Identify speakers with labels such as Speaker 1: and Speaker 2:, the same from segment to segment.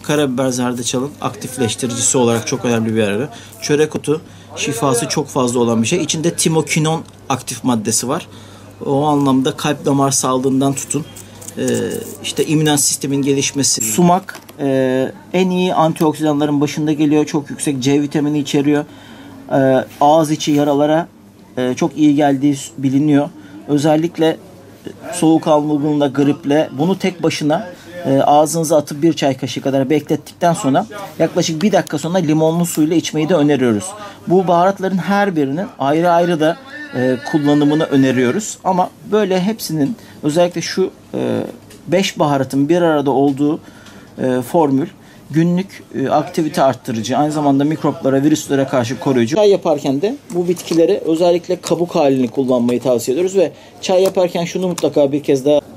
Speaker 1: Karabiber, zerdeçalın aktifleştiricisi olarak çok önemli bir yararı. Çörek otu şifası çok fazla olan bir şey. İçinde timokinon aktif maddesi var. O anlamda kalp damar sağlığından tutun, işte immün sistemin gelişmesi. Sumak en iyi antioksidanların başında geliyor. Çok yüksek C vitamini içeriyor. Ağız içi yaralara çok iyi geldiği biliniyor. Özellikle soğuk algınlığında, griple bunu tek başına ağzınıza atıp bir çay kaşığı kadar beklettikten sonra yaklaşık 1 dakika sonra limonlu suyla içmeyi de öneriyoruz. Bu baharatların her birinin ayrı ayrı da kullanımını öneriyoruz. Ama böyle hepsinin, özellikle şu 5 baharatın bir arada olduğu formül günlük aktivite arttırıcı, aynı zamanda mikroplara, virüslere karşı koruyucu. Çay yaparken de bu bitkileri özellikle kabuk halini kullanmayı tavsiye ediyoruz ve çay yaparken şunu mutlaka bir kez daha: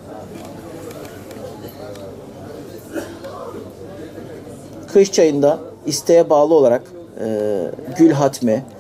Speaker 1: kış çayında isteğe bağlı olarak gül hatmi,